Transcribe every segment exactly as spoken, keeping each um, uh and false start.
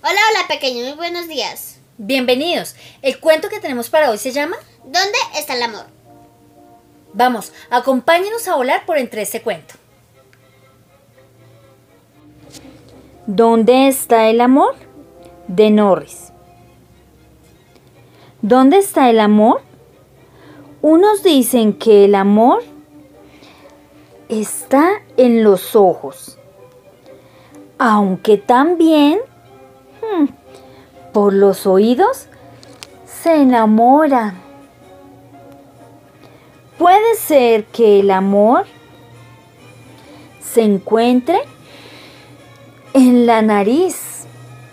Hola, hola pequeños, muy buenos días. Bienvenidos. El cuento que tenemos para hoy se llama ¿Dónde está el amor? Vamos, acompáñenos a volar por entre este cuento. ¿Dónde está el amor? De Norris. ¿Dónde está el amor? Unos dicen que el amor está en los ojos, aunque también hmm, por los oídos se enamora. Puede ser que el amor se encuentre en la nariz.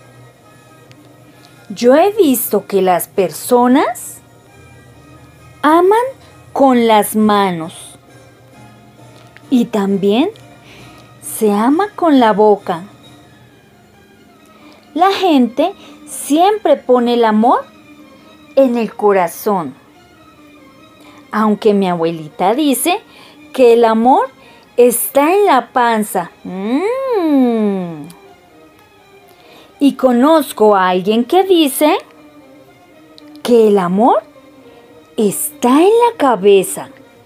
Yo he visto que las personas aman con las manos y también se ama con la boca. La gente siempre pone el amor en el corazón, aunque mi abuelita dice que el amor está en la panza. Mm. Y conozco a alguien que dice que el amor está en la cabeza.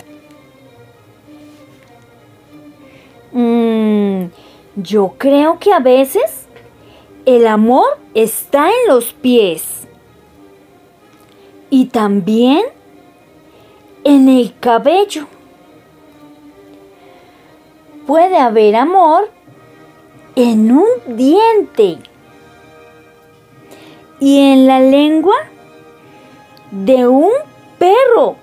Mm, yo creo que a veces el amor está en los pies y también en el cabello. Puede haber amor en un diente y en la lengua de un perro.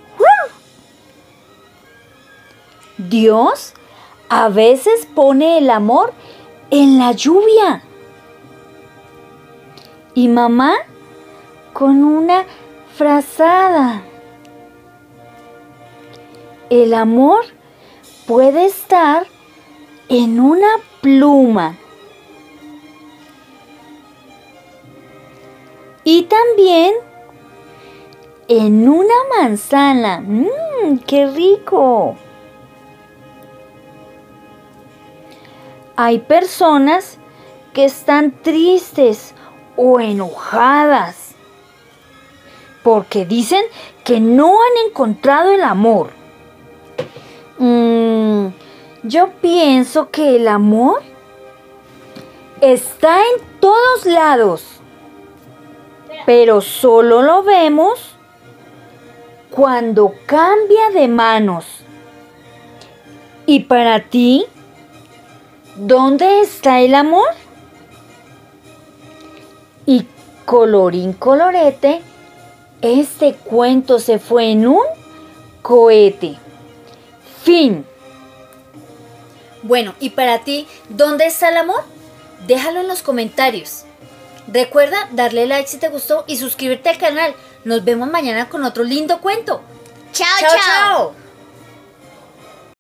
Dios a veces pone el amor en la lluvia. Y mamá con una frazada. El amor puede estar en una pluma. Y también en una manzana. ¡Mmm, qué rico! Hay personas que están tristes o enojadas porque dicen que no han encontrado el amor. Mm, yo pienso que el amor está en todos lados, pero solo lo vemos cuando cambia de manos. ¿Y para ti, dónde está el amor? Y colorín colorete, este cuento se fue en un cohete. Fin. Bueno, ¿y para ti, dónde está el amor? Déjalo en los comentarios. Recuerda darle like si te gustó y suscribirte al canal. Nos vemos mañana con otro lindo cuento. Chao, Chao, chao. chao.